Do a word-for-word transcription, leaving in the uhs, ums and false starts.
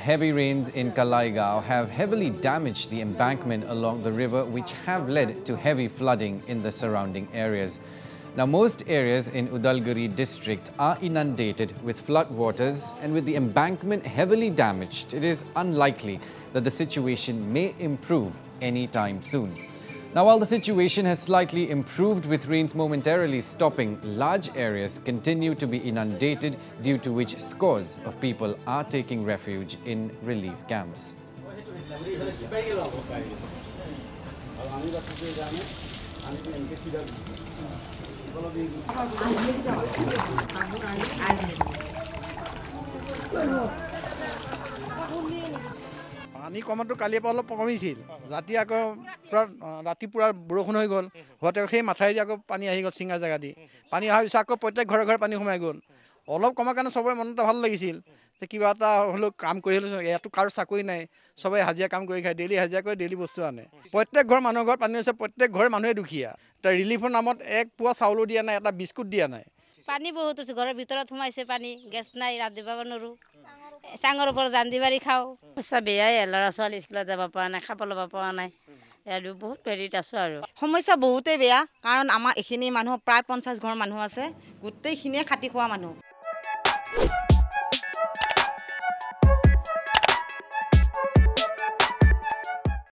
heavy rains in Kalaigaon have heavily damaged the embankment along the river, which have led to heavy flooding in the surrounding areas. Now, most areas in Udalguri district are inundated with flood waters, and with the embankment heavily damaged, it is unlikely that the situation may improve anytime soon. Now, while the situation has slightly improved with rains momentarily stopping, large areas continue to be inundated, due to which scores of people are taking refuge in relief camps. পানী কমাটো কালিৰ পৰা অলপ কমিছিল ৰাতি আকৌ পুৰা ৰাতি পুৰা বৰষুণ হৈ গ'ল হতে সেই মাথাইদি আকৌ পানী আহি গ'ল চিঙা জাগা দি পানী অহাৰ পিছত আকৌ প্ৰত্যেক ঘৰে ঘৰে পানী সোমাই গ'ল অলপ কমাৰ কাৰণে সবৰে মনটো ভাল লাগিছিল যে কিবা এটা হলো কাম কৰি হলো ইয়াতো কাৰো চাকৰি নাই সবাই হাজিৰা কাম কৰি খায় ডেইলি হাজিৰা কৰি ডেইলি বস্তু আনে প্ৰত্যেক ঘৰ মানুহৰ ঘৰত পানী হৈছে প্ৰত্যেক ঘৰ মানুহে দুখীয়া তাৰ ৰিলিফৰ নামত এক পোৱা চাউলো দিয়া নাই এটা বিস্কুট দিয়া নাই পানী বহুত আছে ঘৰৰ ভিতৰত সোমাইছে পানী গেছ নাই ৰান্ধিব নোৱাৰো চাঙৰ ওপৰত ৰান্ধি বাঢ়ি খাওঁ সঁচা বেয়াই ল'ৰা ছোৱালী স্কুলত যাব পৰা নাই খাব ল'ব পৰা নাই আৰু বহুত হেৰিত আছোঁ আৰু সমস্যা বহুতেই বেয়া কাৰণ আমাৰ এইখিনি মানুহ প্ৰায় পঞ্চাছ ঘৰ মানুহ আছে গোটেইখিনিয়ে খাটি খোৱা মানুহ